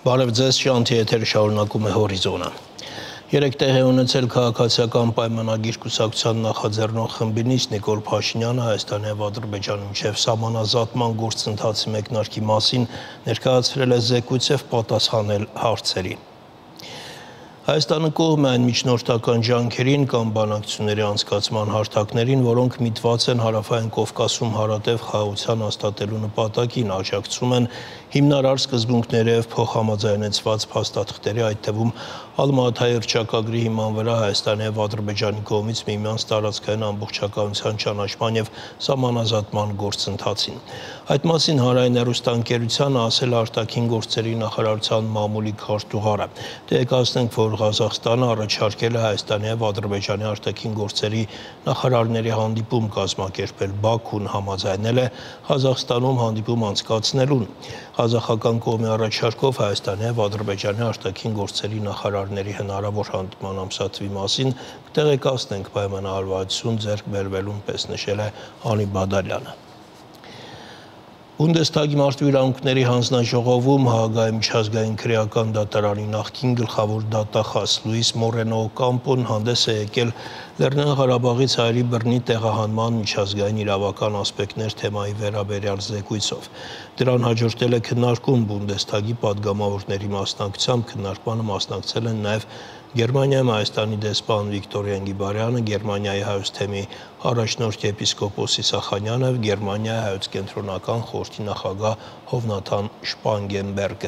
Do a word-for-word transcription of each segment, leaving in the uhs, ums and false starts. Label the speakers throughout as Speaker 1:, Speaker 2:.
Speaker 1: Բարև ձեզ, Շանթի եթերը շարունակում է Հորիզոնը։ Երեք տեղի ունեցել քաղաքացիական պայմանագիր կուսակցության նախաձեռնող խմբի նիստ Նիկոլ Փաշինյանը Հայաստանի և Ադրբեջանի միջև սահմանազատման գործընթացի մեկնարկի մասին ներկայացրել է զեկույց և պատասխանել հարցերի։ Հայաստանը կողմ է այն միջնորդական ջանքերին կամ բանակցությունների անցկացման հարթակներին, որոնք միտված են Հարավային Կովկասում հարատև խաղաղություն հաստատելու նպատակին, աջակցում են հիմնարար սկզբունքների և փոխհամաձայնեցված փաստաթղթերի, այդ թվում Ալմատայի հռչակագրի հիման վրա Հայաստանի և Ադրբեջանի կողմից միմյանց տարածքային ամբողջականության ճանաչման և սահմանազատման գործընթացին։ Այդ մասին Հանրային հեռուստաընկերությանը ասել արտաքին գործերի նախարարության մամուլի քարտուղարը։ Տեղեկացնենք, որ Ղազախստանը առաջարկել է Հայաստանի և Ադրբեջանի արտաքին գործերի նախարարների հանդիպում կազմակերպել, Բաքուն համաձայնել է Ղազախստանում հանդիպում անցկացնելուն։ Ղազախական կողմի առաջարկով Հայաստանի և Ադրբեջանի արտաքին գործերի նախարարների հնարավոր հանդիպման ամսաթվի մասին կտեղեկացնենք, պայմանավորվածություն ձեռք բերվելուն պես նշել է Անի Բադալյանը։ Բունդեսթագի մարդու իրավունքների հանձնաժողովում Հաագայի միջազգային քրեական դատարանի նախկին գլխավոր դատախազ Լուիս Մորենո Օկամպոն հանդես է եկել Լեռնային Ղարաբաղից հայերի բռնի տեղահանման միջազգային իրավական ասպեկտներ թեմայի վերաբերյալ զեկույցով։ Դրան հաջորդել է քննարկում Բունդեսթագի պատգամավորների մասնակցությամբ, քննարկմանը մասնակցել են նաև Գերմանիայում Հայաստանի դեսպան Վիկտոր Ենգիբարյանը, Գերմանիայի հայոց թեմի առաջնորդ եպիսկոպոս Իսախանյանը և Գերմանիայի հայոց կենտրոնական խորհրդի նախագահ Հովնաթան Շպանգենբերգը։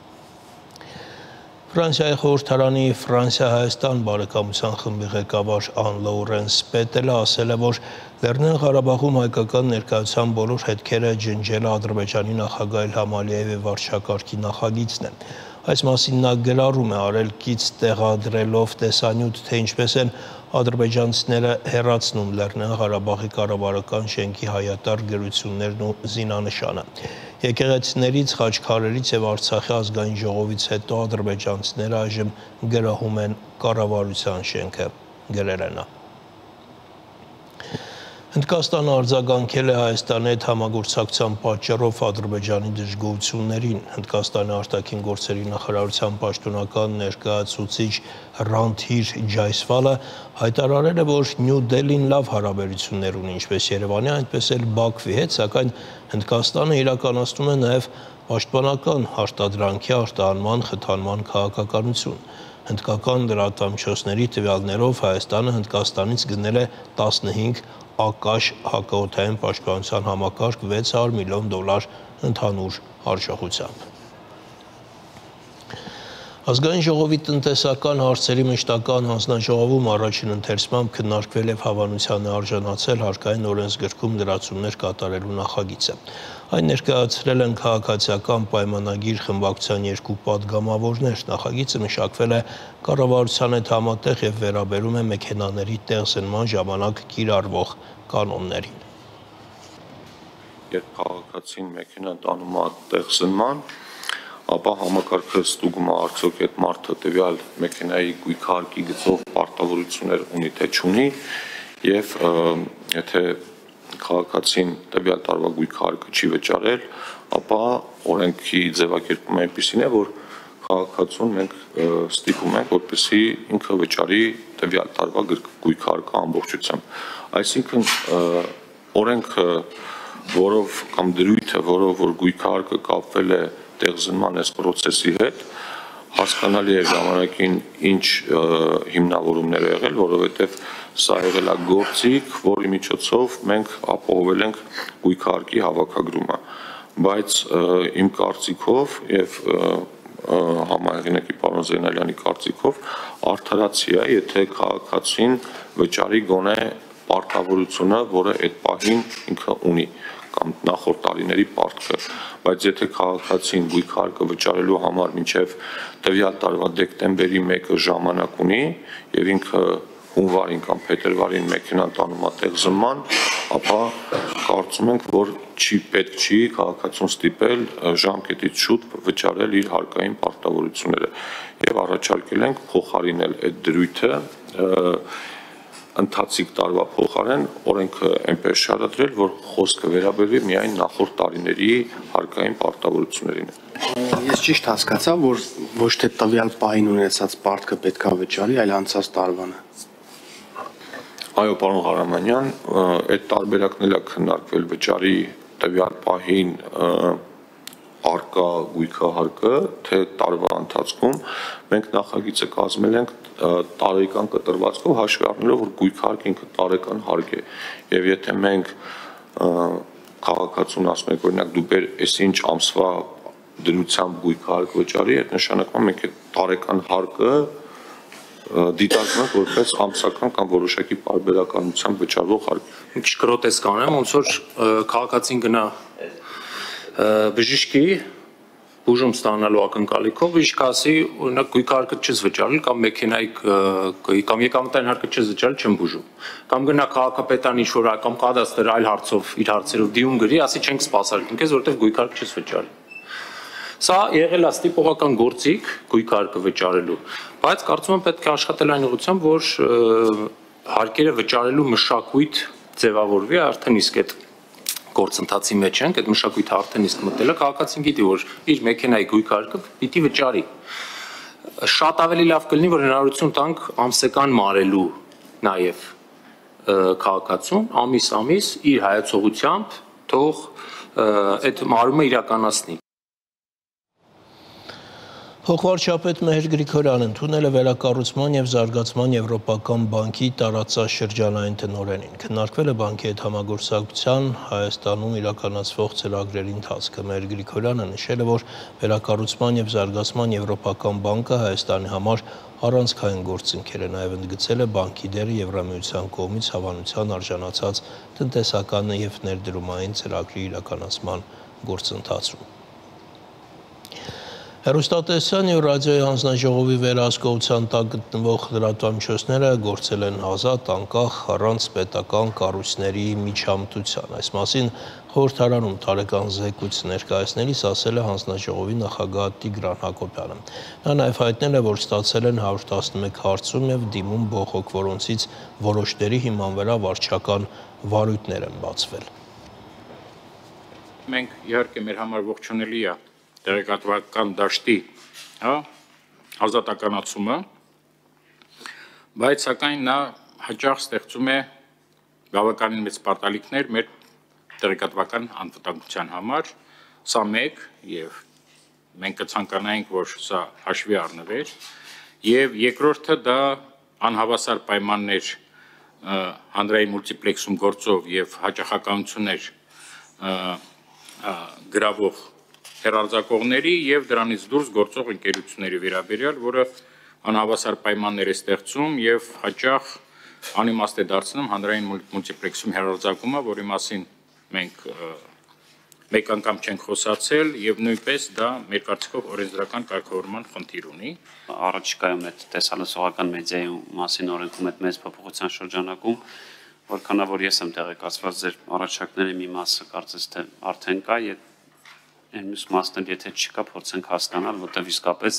Speaker 1: Ֆրանսիայի խորհրդարանի Ֆրանսիա-Հայաստան բարեկամության խմբի ղեկավար Ան Լոուրենս Պետելը ասել է, որ Լեռնային Ղարաբաղում հայկական ներկայության բոլոր հետքերը ջնջելը Ադրբեջանի նախագահ Իլհամ Ալիևի վարչակարգի նախագիծն է։ Այս մասին նա գրառում է արել կից տեղադրելով տեսանյութ, թե ինչպես են ադրբեջանցիները հեռացնում Լեռնային Ղարաբաղի կառավարական շենքի հայատար գրություններն ու զինանշանը։ Եկեղեցիներից, խաչքարերից և Արցախի ազգային ժողովից հետո ադրբեջանցիները այժմ գրահում են կառավարության շենքը, գրել է նա։ Հնդկաստանը արձագանքել է Հայաստանի հետ համագործակցության պատճառով Ադրբեջանի դժգոհություններին։ Հնդկաստանի արտաքին գործերի նախարարության պաշտոնական ներկայացուցիչ Ռանթիր Ջայսվալը հայտարարել է, որ Նյու Դելին լավ հարաբերություններ ունի ինչպես Երևանի, այնպես էլ Բաքվի հետ, սակայն Հնդկաստանը իրականացնում է նաև պաշտպանական արտադրանքի արտահանման խթանման քաղաքականություն։ Հնդկական լրատվամիջոցների տվյալներով Հայաստանը Հնդկաստանից գնել է տասնհինգ ակաշ հակաօդային պաշտպանության համակարգ վեց հարյուր միլիոն դոլար ընդհանուր արժողությամբ։ Ազգային ժողովի տնտեսական հարցերի մշտական հանձնաժողովում առաջին ընթերցմամբ քննարկվել և հավանության է արժանացել հարկային օրենսգրքում լրացումներ կատարելու նախագիծը։ Այն ներկայացրել են քաղաքացիական պայմանագիր խմբակցության երկու պատգամավորներ։ Նախագիծը մշակվել է կառավարության հետ համատեղ և վերաբերում է մեքենաների տեղզնման ժամանակ կիրառվող կանոններին։
Speaker 2: Երբ քաղաքացին մեքենա տանում է տեղզնման, ապա համակարգը ստուգում է արդյոք այդ մարդը տվյալ մեքենայի գույքարկի գծով պարտավորություններ ունի թե չունի, եւ եթե քաղաքացին տվյալ տարվա գույքարկը չի վճարել, ապա օրենքի ձևակերպումը այնպիսին է, որ քաղաքացուն մենք ստիպում ենք, որպեսզի ինքը վճարի տվյալ տարվա գույքարկը ամբողջությամբ։ Այսինքն օրենքը, որով կամ դրույթը, որով որ գույքարկը կապվել է տեղզնման այս process-ի հետ, հասկանալի է ժամանակին ինչ հիմնավորումներ է եղել, որովհետև սա եղել է գործիք, որի միջոցով մենք ապահովել ենք գույքարկի հավաքագրումը, բայց իմ կարծիքով եւ համահեղինակի պարոն Զեյնալյանի կարծիքով արդարացի է, եթե քաղաքացին վճարի գոնե պարտավորությունը, որը այդ պահին ինքը ունի, կամ նախորդ տարիների պարտքը, բայց եթե քաղաքացին գույքարկը վճարելու համար մինչև տվյալ տարվա դեկտեմբերի մեկը ժամանակ ունի եւ ինքը հունվարին կամ փետրվարին մեքենան տանում է տեղզնման, ապա կարծում ենք, որ չի պետք չի քաղաքացուն ստիպել ժամկետից շուտ վճարել իր հարկային պարտավորությունները եւ առաջարկել ենք փոխարինել այդ դրույթը ընթացիկ տարվա փոխարեն օրենքը այնպես շարադրել, որ խոսքը վերաբերվի միայն նախորդ տարիների հարկային պարտավորություններին։
Speaker 3: Ես ճիշտ հասկացա, որ ոչ թե տվյալ պահին ունեցած պարտքը պետք է վճարի, այլ անցած տարվանը։
Speaker 2: Այո, պարոն Ղարամանյան, այդ տարբերակն էլ է քննարկվել վճարի տվյալ պահին արկա գույքահարկը, թե տարվա ընթացքում մենք նախագիծը կազմել ենք տարեկան կտրվածքով հաշվի առնելով, որ գույքահարկը ինքը տարեկան հարկ է, եւ եթե մենք քաղաքացուն ասում ենք, օրինակ դու բեր այսինչ ամսվա դրությամբ գույքահարկ վճարի, այդ նշանակում մենք այդ տարեկան հարկը դիտարկում ենք որպես ամսական կամ որոշակի պարբերականությամբ վճարվող հարկ։
Speaker 4: Ինչ գրոտեսկ անեմ, ոնց որ քաղաքացին գնա բժիշկի բուժում ստանալու ակնկալիքով, բժիշկը ասի, օրինակ գույքահարկը չես վճարել կամ մեքենայի կամ եկամտային հարկը չես վճարել, չեմ բուժում։ Կամ գնա քաղաքապետարան ինչ-որ կամ կադաստր այլ հարցով, իր հարցերով դիում գրի, ասի չենք սպասարկում քեզ, որովհետև գույքահարկ չես վճարել։ Սա եղել է ստիպողական գործիք գույքահարկը վճարելու, բայց կարծում եմ պետք է աշխատել այն ուղղությամբ, որ հարկերը վճարելու մշակույթ ձևավորվի, արդեն իսկ այդ գործընթացի մեջ ենք, այդ մշակույթը արդեն իսկ մտել է, քաղաքացին գիտի, որ իր մեքենայի գույքահարկը պիտի վճարի։ Շատ ավելի լավ կլինի, որ հնարավորություն տանք ամսական մարելու նաև քաղաքացուն, ամիս-ամիս իր հայացողությամբ թող այդ մարումը իրականացնի։
Speaker 1: Փոխվարչապետ Մեհեր Գրիգորյանը ընդունել է վերակառուցման և զարգացման Եվրոպական բանկի տարածաշրջանային տնօրենին։ Քննարկվել է բանկի հետ համագործակցության Հայաստանում իրականացվող ծրագրերի ընթացքը։ Մեհեր Գրիգորյանը նշել է, որ վերակառուցման և զարգացման Եվրոպական բանկը Հայաստանի համար առանցքային գործընկեր է, նաև ընդգծել է բանկի դերը Եվրամիության կողմից հավանության արժանացած տնտեսական և ներդրումային ծրագրի իրականացման գործընթացում։ Հեռուստատեսության և ռադիոյի հանձնաժողովի վերահսկողության տակ գտնվող լրատվամիջոցները գործել են ազատ, անկախ, առանց պետական կառույցների միջամտության։ Այս մասին խորհրդարանում տարեկան զեկույց ներկայացնելիս ասել է հանձնաժողովի նախագահ Տիգրան Հակոբյանը։ Նա նաև հայտնել է, որ ստացել են հարյուր տասնմեկ հարցում և դիմում բողոք, որոնցից որոշների հիման վրա վարչական վարույթներ են բացվել։
Speaker 5: Մենք իհարկե մեր համար ողջունելի է տեղեկատվական դաշտի ազատականացումը, բայց սակայն նա հաճախ ստեղծում է բավականին մեծ պարտալիքներ մեր տեղեկատվական անվտանգության համար, սա մեկ, եւ մենք կցանկանայինք, որ սա հաշվի առնվեր, եւ երկրորդը դա անհավասար պայմաններ հանրային մուլտիպլեքսում գործող եւ հաճախականություններ գրավող հեռարձակողների եւ դրանից դուրս գործող ընկերությունների վերաբերյալ, որը անհավասար պայմաններ է ստեղծում եւ հաճախ անիմաստ է դարձնում հանրային մուլտիպլեքսում հեռարձակումը, որի մասին մենք մեկ անգամ չենք խոսացել եւ նույնպես դա մեր կարծիքով օրենսդրական կարգավորման խնդիր ունի։
Speaker 6: Առաջիկայում այդ տեսալսողական մեդիայի մասին օրենքում այդ մեծ փոփոխության շրջանակում, որքանա որ ես եմ տեղեկացված, ձեր առաջարկների մի մասը կարծես թե արդեն կա, այն մյուս մասն էլ եթե չկա, փորձենք հասկանալ, որտեղ իսկապես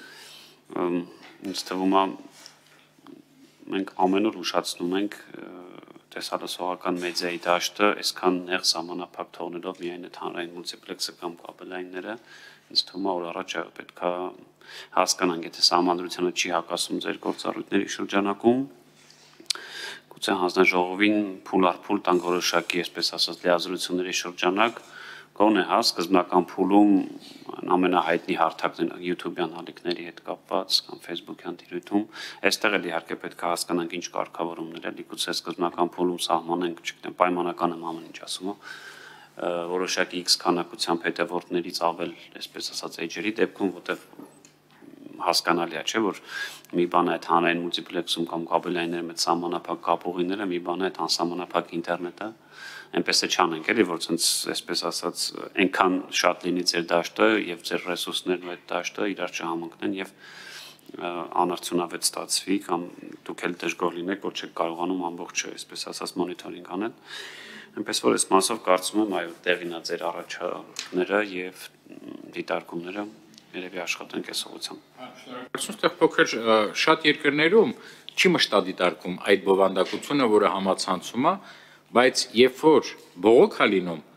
Speaker 6: ինձ թվում է մենք ամեն օր ուշացնում ենք տեսալսողական մեդիայի դաշտը, այսքան նեղ սահմանափակ թողնելով միայն այդ հանրային մուլտիպլեքսը կամ կաբելայինները, ինձ թվում է, որ առաջ պետք է հասկանանք, եթե սահմանադրությունը չի հակասում ձեր գործառույթների շրջանակում, գուցե հանձնաժողովին փուլ առ փուլ տանք որոշակի, այսպես ասած, լիազորությունների շրջանակ, գոնե հա սկզբնական փուլում ամենահայտնի հարթակն YouTube-յան ալիքների հետ կապված կամ Facebook-յան տիրույթում, այստեղ էլ իհարկե պետք է հասկանանք ինչ կարգավորումներ է, գուցե սկզբնական փուլում սահմանենք, չգիտեմ, պայմանական եմ ամեն ինչ ասում, որոշակի X քանակությամբ հետևորդներից ավել, այսպես ասած, էջերի դեպքում, որտեղ հասկանալի է, չէ, որ մի բան է այդ հանրային մուլտիպլեքսում կամ կաբելայինները մեծ սահմանափակ կապուղիները, մի բան է այդ անսահմանափակ ինտերնետը, այնպես է չանենք, էլի, որ ցենց այսպես ասած այնքան շատ լինի ձեր դաշտը եւ ձեր ռեսուրսներն ու այդ դաշտը իրար չհամընկնեն եւ անարդյունավետ ստացվի կամ դուք էլ դժգոհ լինեք, որ չեք կարողանում ամբողջ այսպես ասած մոնիթորինգ անել։ Այնպես որ այս մասով կարծում եմ, այո, տեղին է ձեր առաջարկները եւ դիտարկումները երևի աշխատենք այս ուղղությամբ։
Speaker 5: Այստեղ փոքր շատ երկրներում չի մշտադիտարկում այդ բովանդակությունը, որը համացանցում է, բայց երբ որ բողոք է լինում,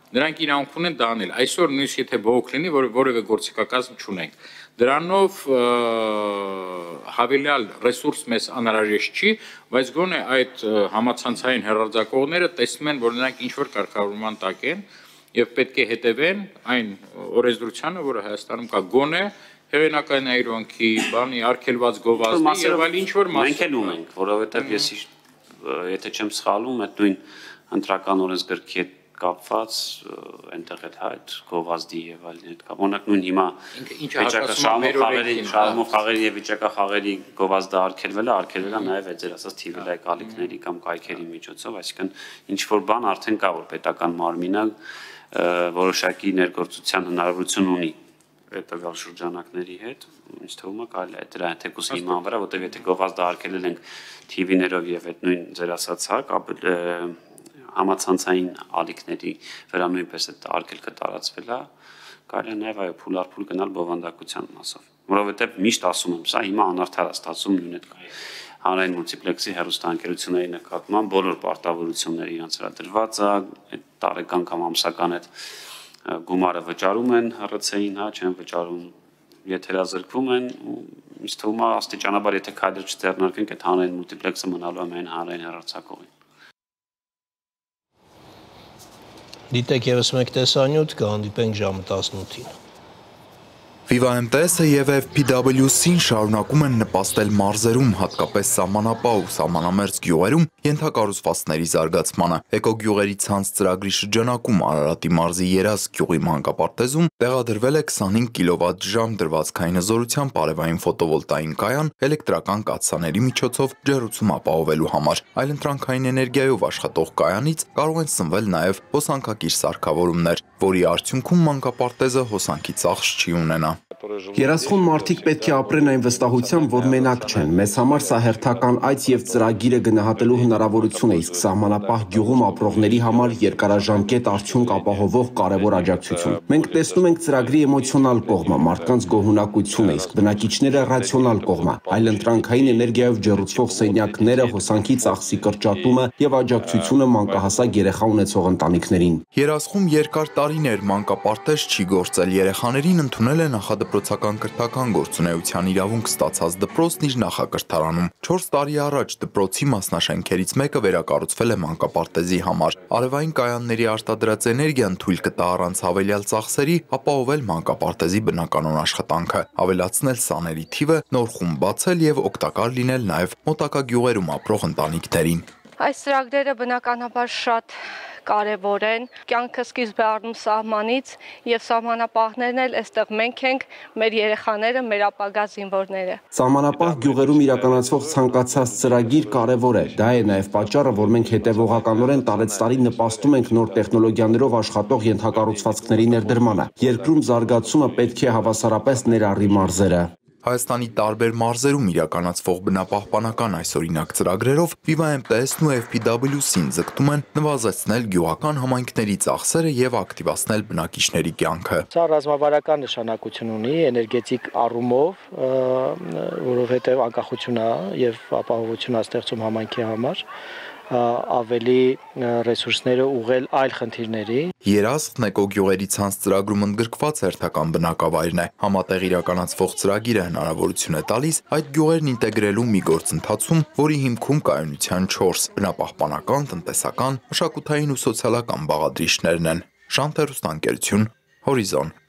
Speaker 5: նրանք իրավունք ունեն դա անել։ Այսօր նույնիսկ եթե բողոք լինի, որ որևէ գործիքակազմ չունենք, դրանով հավելյալ ռեսուրս մեզ անհրաժեշտ չի, բայց գոնե այդ համացանցային հեռարձակողները տեսնում են, որ նրանք ինչ-որ կարգավորման տակ են եւ պետք է հետևեն այն օրենսդրությանը, որը Հայաստանում կա, գոնե հեղինակային այրոնքի, բանի արգելված գովազդի եւ այլ ինչ-որ մաս։
Speaker 6: Մենք էլ ունենք, որովհետեւ ես եթե չեմ սխալվում, այդ նույն ընտրական օրենսգրքի հետ կապված այնտեղ այդ այդ գովազդի եւ այլն հետ կապ։ Օրինակ նույն հիմա շահումով խաղերի եւ վիճակախաղերի գովազդը արգելվել է, արգելվել է նաեւ այդ ձեր ասած թի վի լայք ալիքների կամ կայքերի միջոցով, այսինքն ինչ որ բան արդեն կա, որ պետական մարմինը որոշակի ներգործության հնարավորություն ունի հետագա շրջանակների հետ, ինձ թվում է կարելի է դրա թեկուս հիման վրա, որտեղ եթե գովազդը արգելել ենք թի վիներով եւ այդ նույն ձեր ասած հա համացանցային ալիքների վրա նույնպես այդ արգելքը տարածվել է, կարելի է նաև այո փուլարփուլ գնալ բովանդակության մասով, որովհետև միշտ ասում եմ, սա հիմա անարդար է ստացվում նույն այդ հանրային մուլտիպլեքսի հեռուստաընկերությունների նկատմամբ բոլոր պարտավորությունները իրենց վրա դրված է, այդ տարեկան կամ ամսական այդ գումարը վճարում են հեռ ցե ին, հա, չեն վճարում, եթերազրկվում են, ինձ թվում է աստիճանաբար եթե քայլեր չձեռնարկենք, այդ հանրային մուլտիպլեքսը մնալու է միայն հանրային հեռարձակողին։
Speaker 1: Դիտեք ևս մեկ տեսանյութ, կհանդիպենք ժամը տասնութին։
Speaker 7: Viva էմ տե էսը և էֆ պի դաբլյու սին շարունակում են նպաստել մարզերում, հատկապես սահմանապահ ու սահմանամերձ գյուղերում ենթակառուցվածքների զարգացմանը։ Էկոգյուղերի ցանց ծրագրի շրջանակում Արարատի մարզի Երազք գյուղի մանկապարտեզում տեղադրվել է քսանհինգ կիլովատ-ժամ դրվածքային հզորությամբ արևային ֆոտովոլտային կայան էլեկտրական կաթսաների միջոցով ջերուցում ապահովելու համար։ Այլընտրանքային էներգիայով աշխատող կայանից կարող են սնվել նաև հոսանքակիր սարքավորումներ, որի արդյունքում մանկապարտեզը հոսանքի ծախս չի ունենա։
Speaker 3: Երազխոն մարդիկ պետք է ապրեն այն վստահությամբ, որ մենակ չեն։ Մեզ համար սա հերթական այց եւ ծրագիրը գնահատելու հնարավորություն է, իսկ սահմանապահ գյուղում ապրողների համար երկարաժամկետ արդյունք ապահովող կարևոր աջակցություն։ Մենք տեսնում ենք ծրագրի էմոցիոնալ կողմը, մարդկանց գոհունակությունը, իսկ բնակիչները ռացիոնալ կողմը, այլընտրանքային էներգիայով ջեռուցվող սենյակները, հոսանքի ծախսի կրճատումը եւ աջակցությունը մանկահասակ երեխա ունեցող ընտանիքներին։
Speaker 7: Երազխում երկար տարիներ մանկապարտեզ չի գործել, երեխաներին ընդունել է նախադպրոցական կրթական գործունեության իրավունք ստացած դպրոցն իր նախակրթարանում։ չորս տարի առաջ դպրոցի մասնաշենքերից մեկը վերակառուցվել է մանկապարտեզի համար։ Արևային կայանների արտադրած էներգիան թույլ կտա առանց հավելյալ ծախսերի ապահովել մանկապարտեզի բնականոն աշխատանքը, ավելացնել սաների թիվը, նոր խումբ բացել եւ օգտակար լինել նաեւ մոտակա գյուղերում ապրող ընտանիքներին։
Speaker 8: Այս ծրագրերը բնականաբար շատ կարևոր են, կյանքը սկիզբ է առնում սահմանից եւ սահմանապահներն էլ այստեղ մենք ենք, մեր երեխաները, մեր ապագա զինվորները։
Speaker 3: Սահմանապահ գյուղերում իրականացվող ցանկացած ծրագիր կարևոր է։ Դա է նաեւ պատճառը, որ մենք հետեւողականորեն տարեցտարի նպաստում ենք նոր տեխնոլոգիաներով աշխատող ենթակառուցվածքների ներդրմանը։ Երկրում զարգացումը պետք է հավասարապես ներառի մարզերը։
Speaker 7: Հայաստանի տարբեր մարզերում իրականացվող բնապահպանական այսօրինակ ծրագրերով Viva էմ տե էսն ու էֆ պի դաբլյու սին ձգտում են նվազեցնել գյուղական համայնքների ծախսերը եւ ակտիվացնել բնակիչների կյանքը։
Speaker 9: Սա ռազմավարական նշանակություն ունի էներգետիկ առումով, որովհետեւ անկախություն է եւ ապահովություն է ստեղծում համայնքի համար, ավելի ռեսուրսները ուղղել այլ խնդիրների։
Speaker 7: Երազքն էկոգյուղերի ցանց ծրագրում ընդգրկված հերթական բնակավայրն է։ Համատեղ իրականացվող ծրագիրը հնարավորություն է տալիս այդ գյուղերն ինտեգրելու մի գործընթացում, որի հիմքում կայունության չորս բնապահպանական, տնտեսական, մշակութային ու սոցիալական բաղադրիչներն են։ Շանթ հեռուստաընկերություն, Հորիզոն։